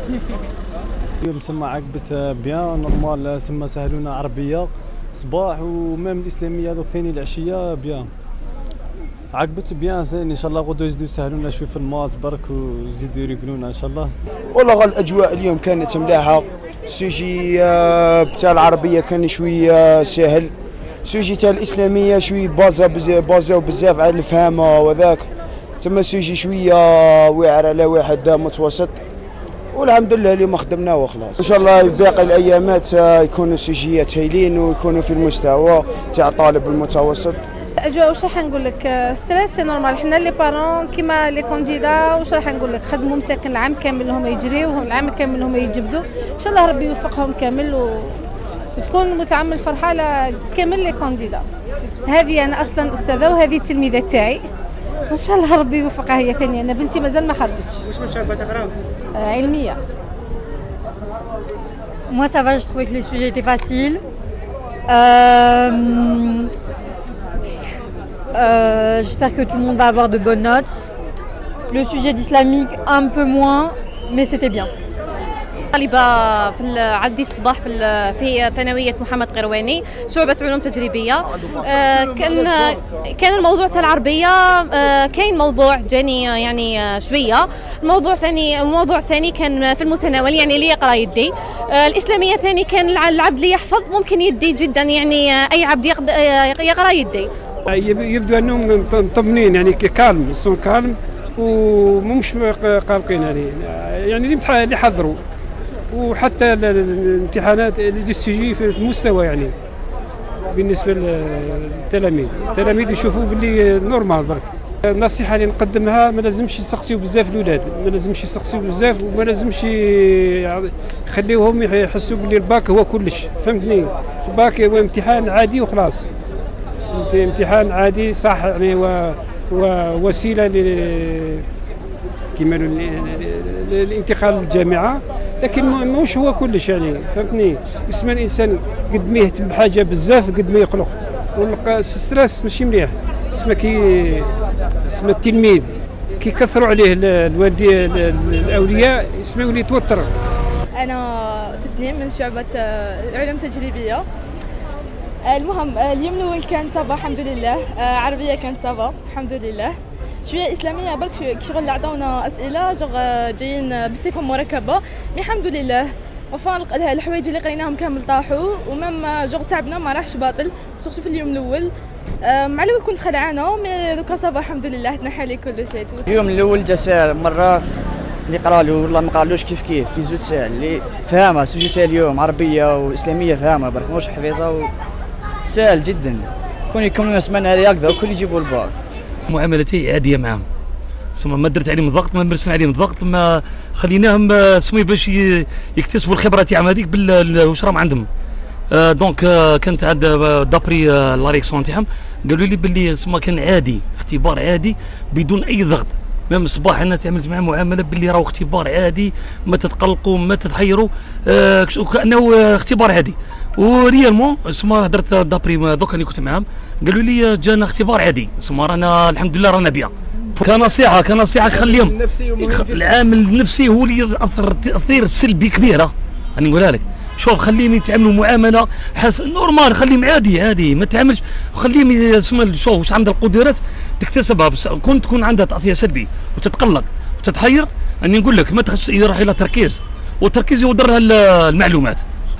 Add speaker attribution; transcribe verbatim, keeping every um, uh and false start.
Speaker 1: اليوم سما عقبت بيان نورمال، سما سهلونا عربيه صباح ومام الاسلاميه هذوك ثاني العشيه بيان عقبت بيان ثاني. ان شاء الله غدو يزيدوا يسهلونا شويه في المات برك ويزيدوا يريقلونا ان شاء الله.
Speaker 2: والله الاجواء اليوم كانت ملاحه، السوجي بتاع العربيه كان شويه سهل، السوجي تاع الاسلاميه شويه بازا بزاف بازاو بزاف على الفهامه وذاك، تما السوجي شويه واعر على واحد متوسط، والحمد لله اليوم خدمناه وخلاص. ان شاء الله باقي الايامات يكونوا السوجيات هايلين ويكونوا في المستوى تاع الطالب المتوسط.
Speaker 3: الاجواء واش راح نقول لك، ستريس سي نورمال، حنا لي بارون كيما لي كونديدا واش راح نقول لك، خدموا مساكن العام كامل هما يجريو، العام كامل هما يجبدوا، ان شاء الله ربي يوفقهم كامل و... وتكون متعامل فرحه لكامل لي كونديدا. هذه انا اصلا استاذه وهذه التلميذه تاعي، ان شاء الله ربي يوفقها هي ثانيه. انا بنتي مازال ما خرجتش.
Speaker 4: واش من شعبة تقراو؟
Speaker 3: آه علميه.
Speaker 5: Moi ça va, je trouvais que les sujets étaient faciles. Euh, euh, J'espère que tout le monde va avoir de bonnes notes. Le sujet d'islamique un peu moins, mais c'était bien.
Speaker 6: طالبة في عندي الصباح في في ثانوية محمد قرواني شعبة علوم تجريبية. كان كان الموضوع تاع العربية كاين موضوع جاني يعني شوية، الموضوع ثاني الموضوع الثاني كان في المتناول يعني اللي يقرا يدي. الإسلامية ثاني كان العبد اللي يحفظ ممكن يدي جدا، يعني أي عبد يقرا يدي.
Speaker 4: يبدو أنهم مطمنين يعني كالم، يصون كالم ومش قلقين يعني يعني الامتحان اللي حضروا، وحتى الامتحانات السي في المستوى يعني بالنسبه للتلاميذ، التلاميذ يشوفوا باللي نورمال برك. النصيحه اللي نقدمها ما لازمش يسقسيو بزاف الاولاد، ما لازمش يسقسيو بزاف وما لازمش يخليوهم يحسوا باللي الباك هو كلش، فهمتني؟ الباك هو امتحان عادي وخلاص، امتحان عادي صح يعني، ووسيله ل كيما الانتقال للجامعه، لكن مش هو كلش يعني، فهمتني؟ اسم الانسان قد ما يهتم بحاجه بزاف قد ما يقلق، والستريس ماشي مليح. اسمه كي اسمه التلميذ كي كثروا عليه الوالدين الاولياء اسمه يولي يتوتر.
Speaker 7: انا تسنيم من شعبه علوم تجريبيه. المهم اليوم الاول كان صافا الحمد لله، عربيه كان صافا الحمد لله، شويه اسلاميه برك شغل عطاونا اسئله جوغ جايين بصفه مركبه، مي الحمد لله وفان الحوايج اللي قريناهم كامل طاحوا، ومام جوغ تعبنا ما راحش باطل، سورتو في اليوم الاول. مع الاول كنت خلعانه مي دوكا صافا الحمد لله تنحى لي كل شيء.
Speaker 8: اليوم الاول جا ساهل، مره اللي قرا له والله ما قرالوش كيف كيف في زوج ساعات اللي فاهمه سوجي تاع اليوم عربيه واسلاميه فاهمه برك مش حفيظه، سهل جدا. كون يكونوا سمعنا هكذا وكل يجيبوا البار.
Speaker 9: معاملتي عاديه معاهم، ثم ما درت عليهم ضغط، ما مرسنا عليهم ضغط، ما خليناهم سمي باش يكتسبوا الخبره تاعهم هذيك واش راهم عندهم. آه دونك آه كانت عاد دابري آه لاريكسون تاعهم قالوا لي باللي سما كان عادي، اختبار عادي بدون اي ضغط. ميم الصباح انا تعاملت مع معامله باللي راهو اختبار عادي، ما تتقلقوا ما تتحيروا، آه كانه اختبار عادي. وريالمون سما هدرت دابري دوك اللي كنت معاهم قالوا لي جانا اختبار عادي، سما رانا الحمد لله رانا بيان. كنصيحه كنصيحه خليهم العامل النفسي هو اللي ياثر تاثير سلبي كبيره، راني نقولها لك. شوف خليهم يتعاملوا معامله حس نورمال، خليهم عادي عادي ما تعاملش، خليهم يسمى شوف واش عندها القدرات تكتسبها، بس كون تكون عندها تاثير سلبي وتتقلق وتتحير، راني نقول لك ما تخص يروح الى تركيز، والتركيز يودرها المعلومات.